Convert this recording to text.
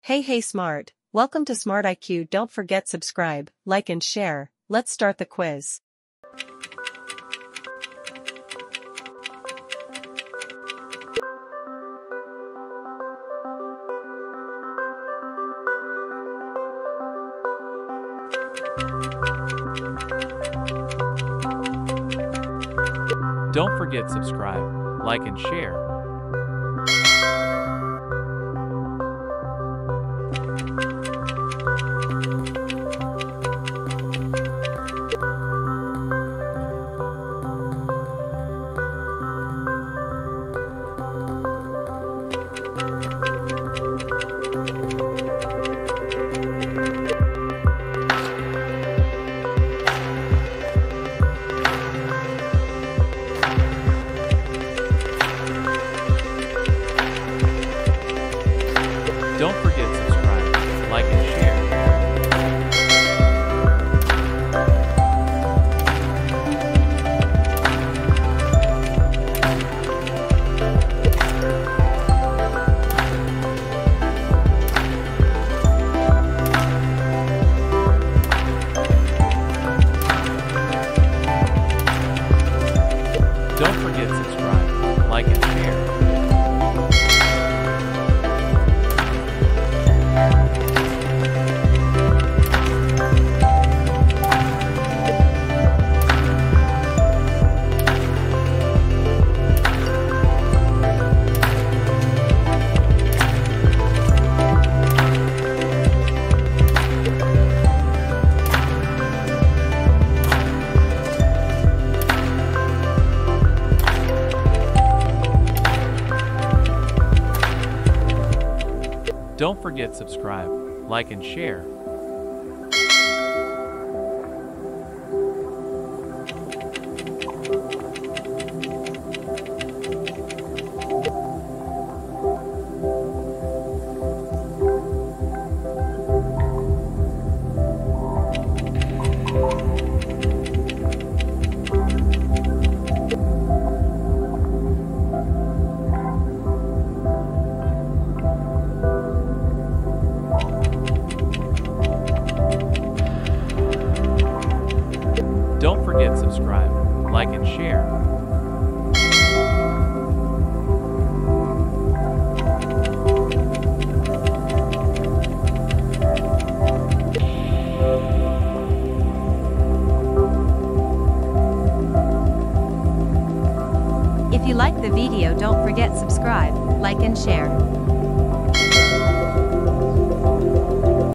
Hey Smart, welcome to Smart IQ. Don't forget subscribe, like and share. Let's start the quiz. Don't forget subscribe, like and share. Don't forget subscribe, like and share. Don't forget subscribe, like and share. Don't forget subscribe, like and share. Don't forget subscribe, like and share. If you like the video, don't forget subscribe, like and share.